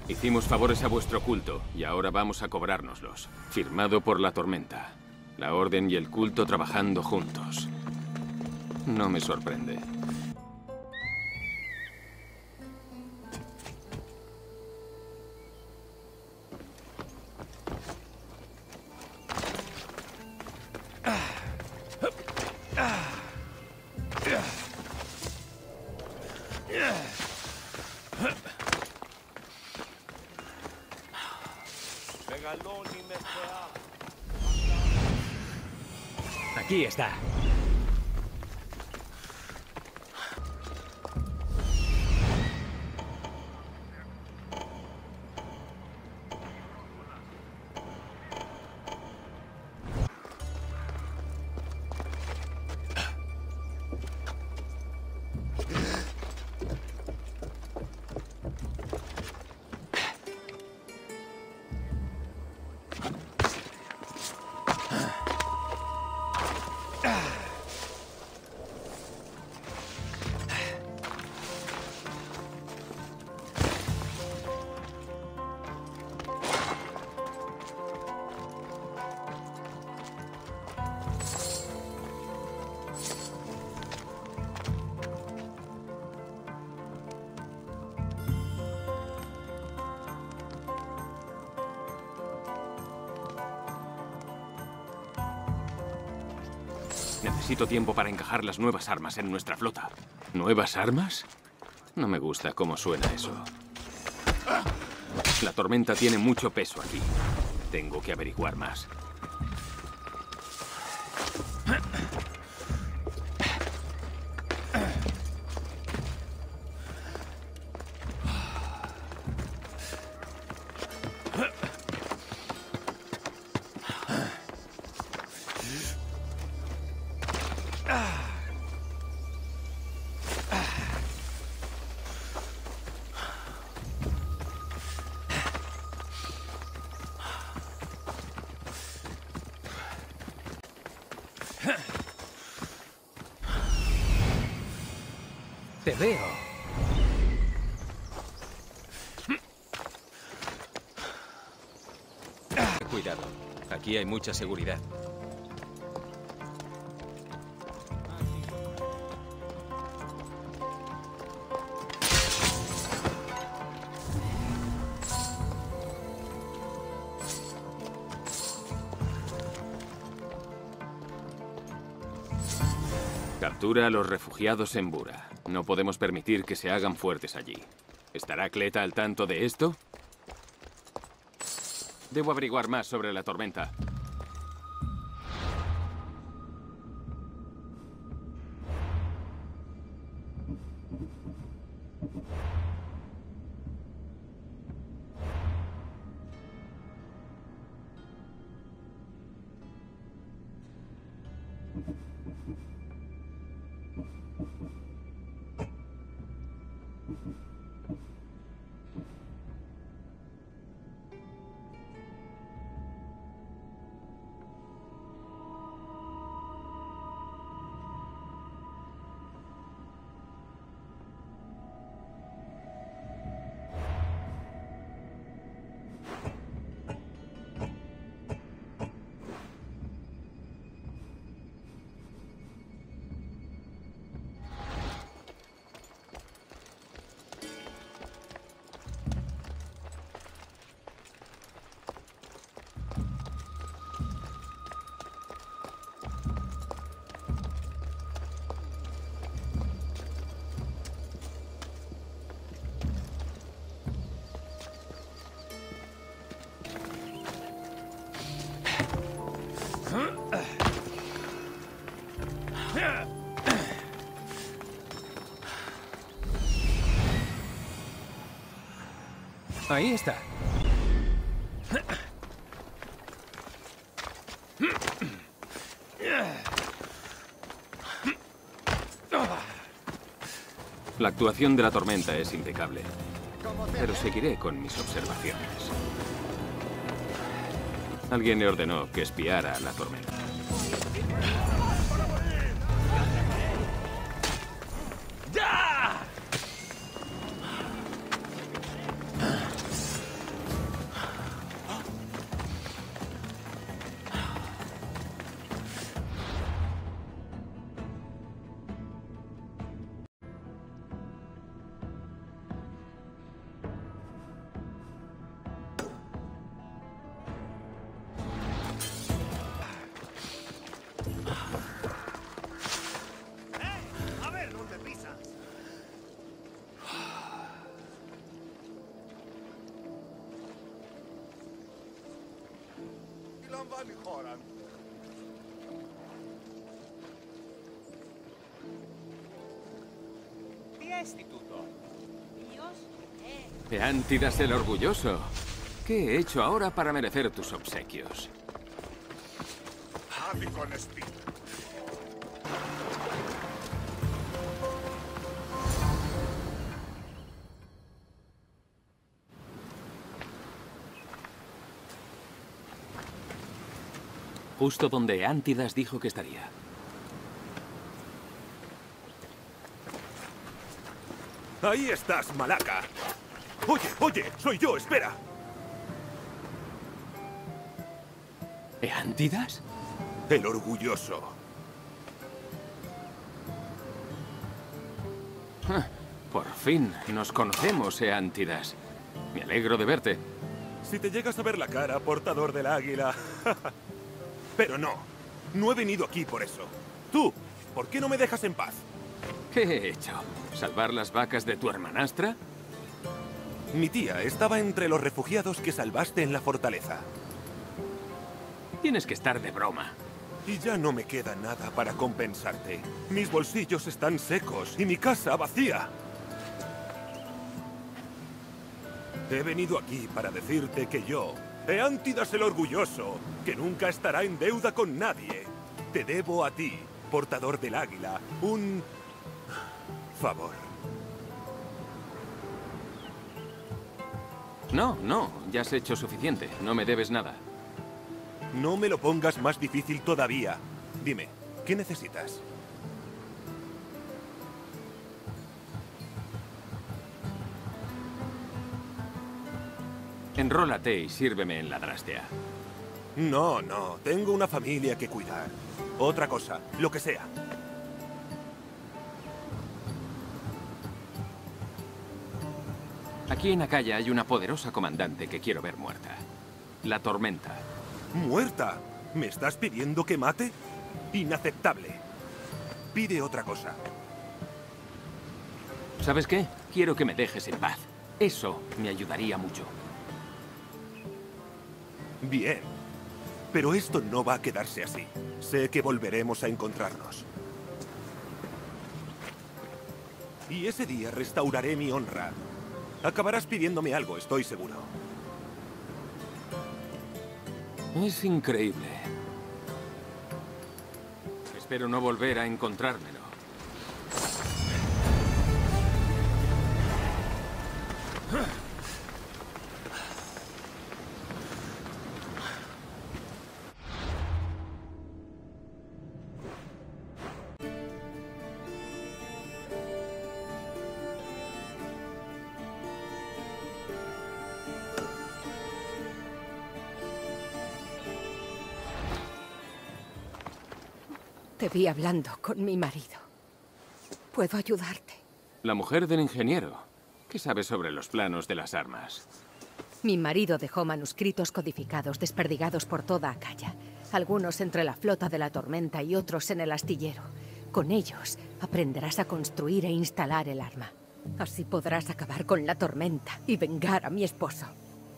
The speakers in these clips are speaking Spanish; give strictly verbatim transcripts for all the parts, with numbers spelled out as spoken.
Hicimos favores a vuestro culto y ahora vamos a cobrárnoslos. Firmado por la tormenta. La orden y el culto trabajando juntos. No me sorprende. Aquí está. Necesito tiempo para encajar las nuevas armas en nuestra flota. ¿Nuevas armas? No me gusta cómo suena eso. La tormenta tiene mucho peso aquí. Tengo que averiguar más. Te veo. Cuidado. Aquí hay mucha seguridad. Captura a los refugiados en Bura. No podemos permitir que se hagan fuertes allí. ¿Estará Cleta al tanto de esto? Debo averiguar más sobre la tormenta. Ahí está. La actuación de la tormenta es impecable, pero seguiré con mis observaciones. Alguien le ordenó que espiara a la tormenta. Eántidas el orgulloso. ¿Qué he hecho ahora para merecer tus obsequios? Justo donde Eántidas dijo que estaría. Ahí estás, Malaca. Oye, oye, soy yo, espera. ¿Eántidas? El orgulloso. Ah, por fin, nos conocemos, Eántidas. Me alegro de verte. Si te llegas a ver la cara, portador del águila. Pero no, no he venido aquí por eso. Tú, ¿por qué no me dejas en paz? ¿Qué he hecho? ¿Salvar las vacas de tu hermanastra? Mi tía estaba entre los refugiados que salvaste en la fortaleza. Tienes que estar de broma. Y ya no me queda nada para compensarte. Mis bolsillos están secos y mi casa vacía. He venido aquí para decirte que yo, Eántidas el orgulloso, que nunca estará en deuda con nadie, te debo a ti, portador del águila, un favor. No, no, ya has hecho suficiente. No me debes nada. No me lo pongas más difícil todavía. Dime, ¿qué necesitas? Enrólate y sírveme en la drástea. No, no, tengo una familia que cuidar. Otra cosa, lo que sea. Aquí en Acaya hay una poderosa comandante que quiero ver muerta. La Tormenta. ¿Muerta? ¿Me estás pidiendo que mate? Inaceptable. Pide otra cosa. ¿Sabes qué? Quiero que me dejes en paz. Eso me ayudaría mucho. Bien. Pero esto no va a quedarse así. Sé que volveremos a encontrarnos. Y ese día restauraré mi honra. Acabarás pidiéndome algo, estoy seguro. Es increíble. Espero no volver a encontrármelo. Te vi hablando con mi marido. ¿Puedo ayudarte? La mujer del ingeniero. ¿Qué sabes sobre los planos de las armas? Mi marido dejó manuscritos codificados desperdigados por toda Acaya. Algunos entre la flota de la Tormenta y otros en el astillero. Con ellos aprenderás a construir e instalar el arma. Así podrás acabar con la Tormenta y vengar a mi esposo.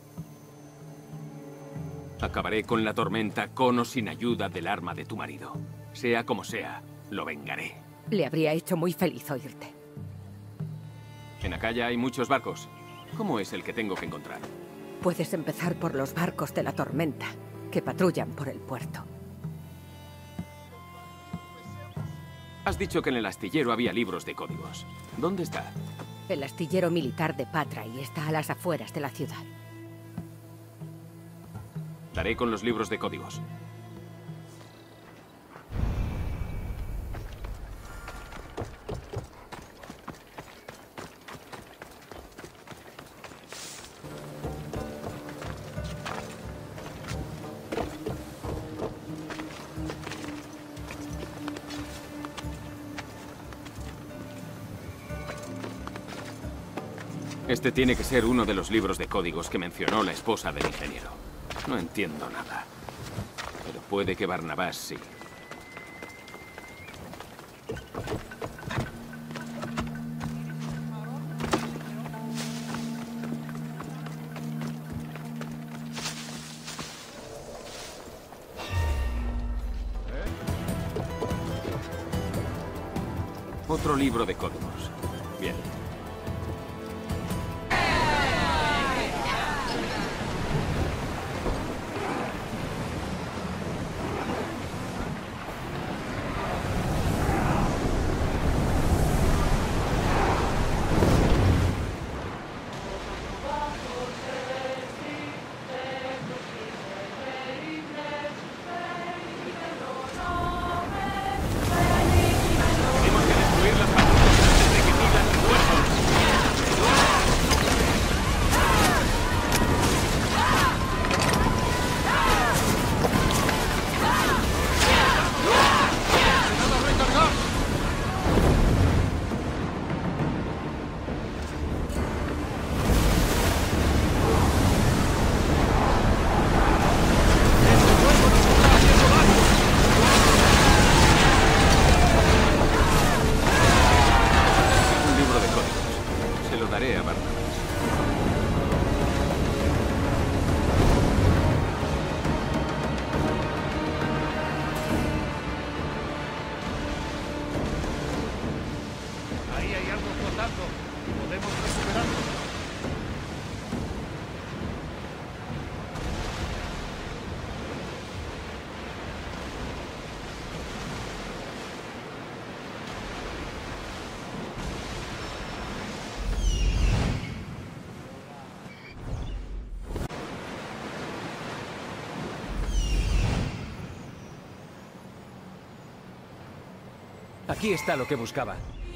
Acabaré con la Tormenta con o sin ayuda del arma de tu marido. Sea como sea, lo vengaré. Le habría hecho muy feliz oírte. En Acaya hay muchos barcos. ¿Cómo es el que tengo que encontrar? Puedes empezar por los barcos de la Tormenta, que patrullan por el puerto. Has dicho que en el astillero había libros de códigos. ¿Dónde está? El astillero militar de Patra y está a las afueras de la ciudad. Daré con los libros de códigos. Este tiene que ser uno de los libros de códigos que mencionó la esposa del ingeniero. No entiendo nada. Pero puede que Barnabás sí. Otro libro de códigos. Bien. Aquí está lo que buscaba.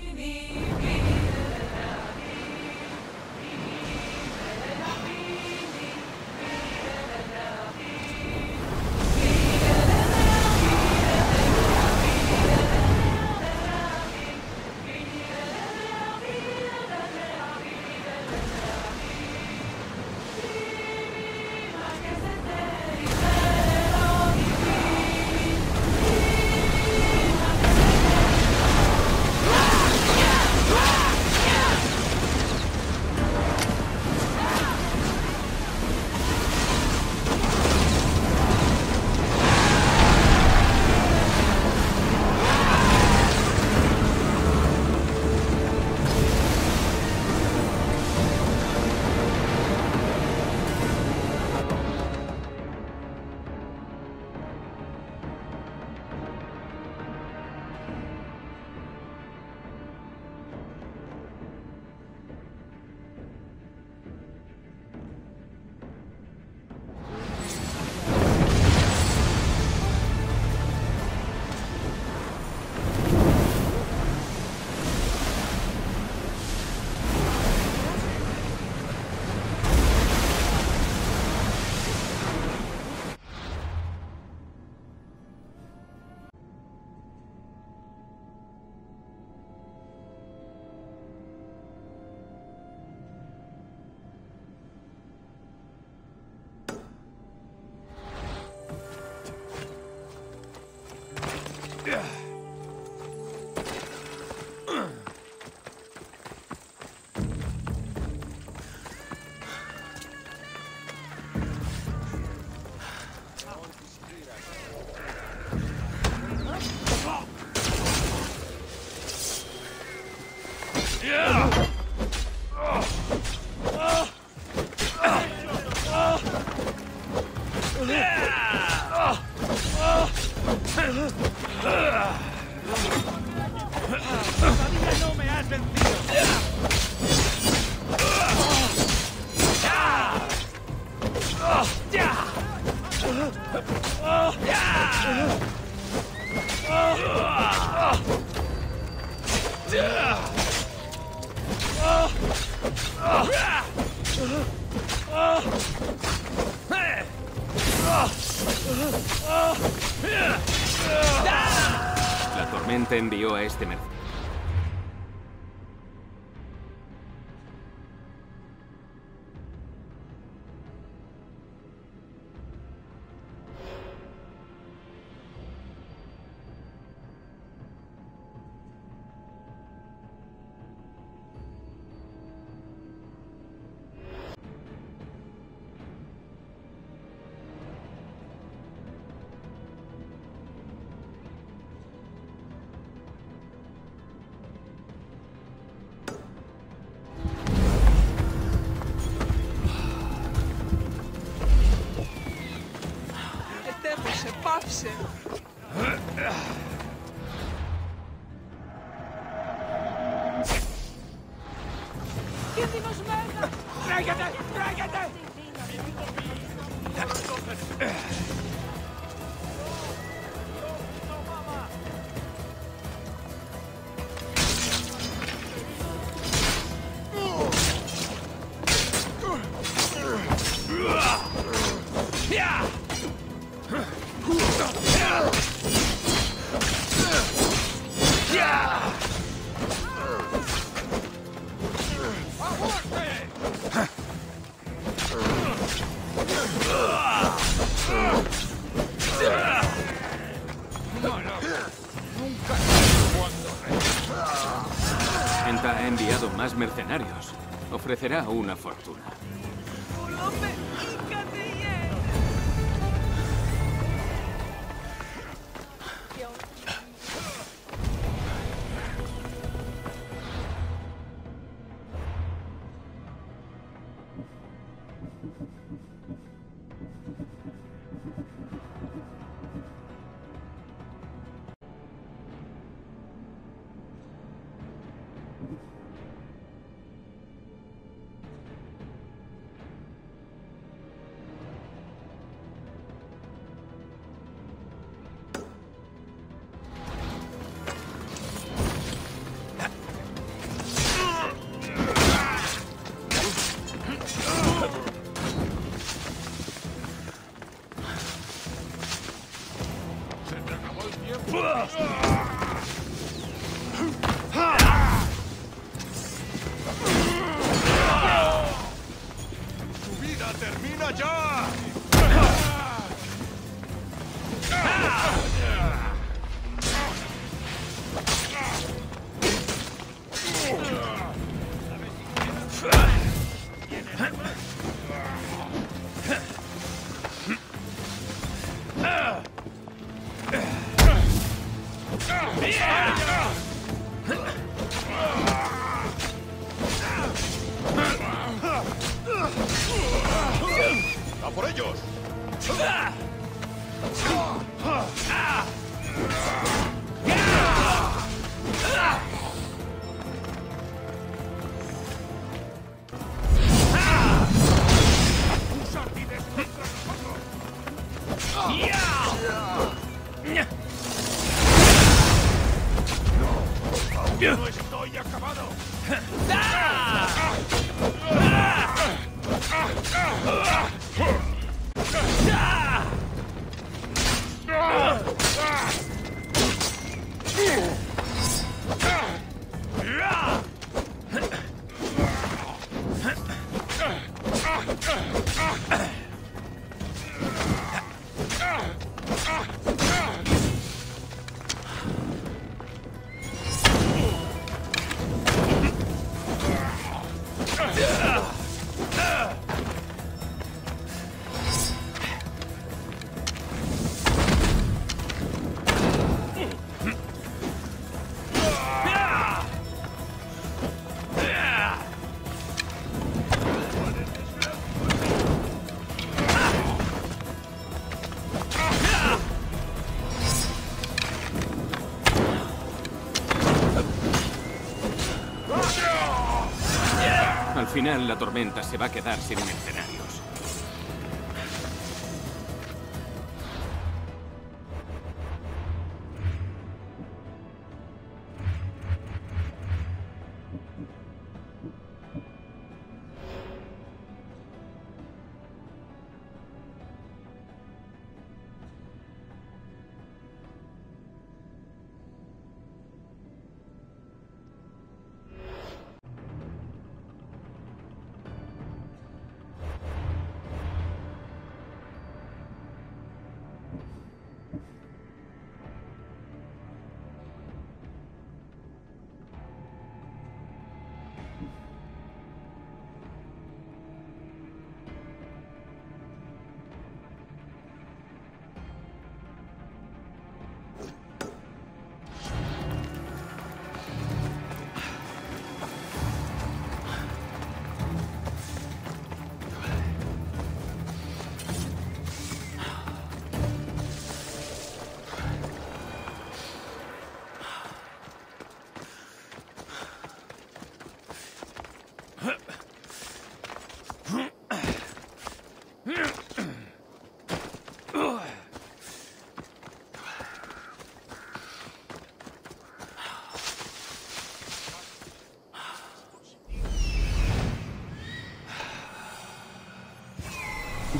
La tormenta envió a este mercenario. Enta ha enviado más mercenarios. Ofrecerá una fortuna. ¡Tu vida termina ya! ¡A por ellos! ¡No estoy acabado! Al final, la tormenta se va a quedar sin mercenarios.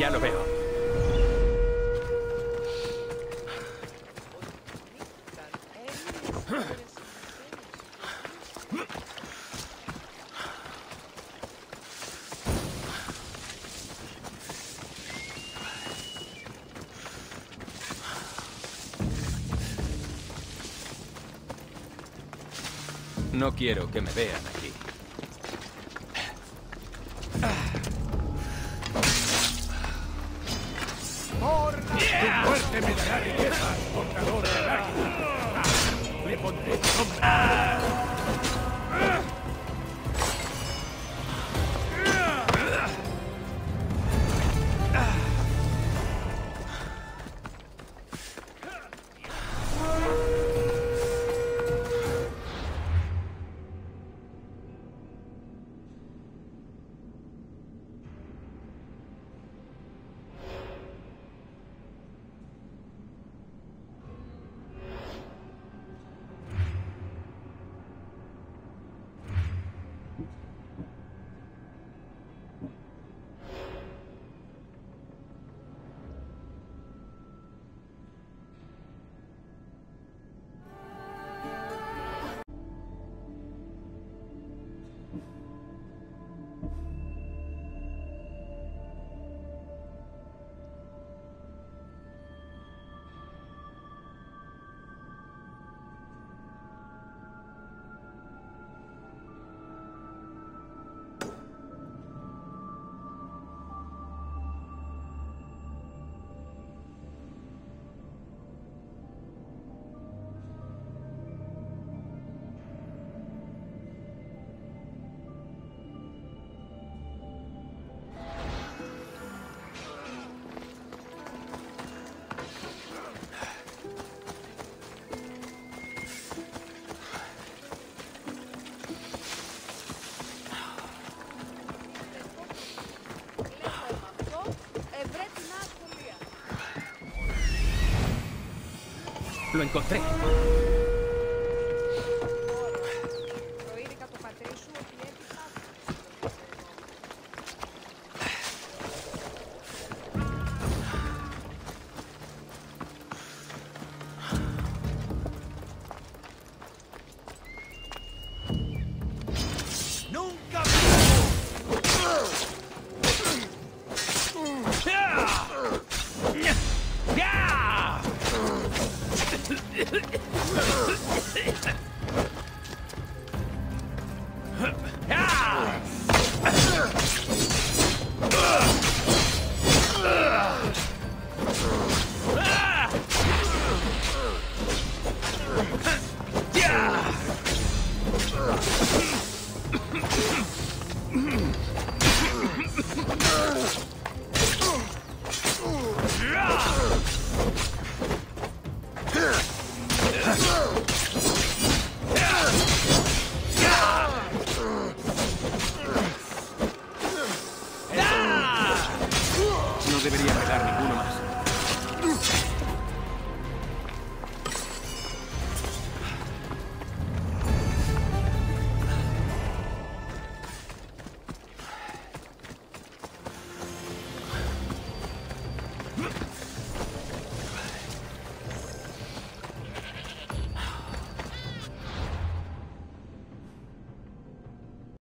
Ya lo veo. No quiero que me vean aquí. ¡Tu muerte me dará riqueza, portador del águila! ¡Le pondré tu nombre! Lo encontré. Το είδηκα το πατρί σου ότι έπειτα. ¡Nunca! No debería quedar ninguno más. ¡Huh!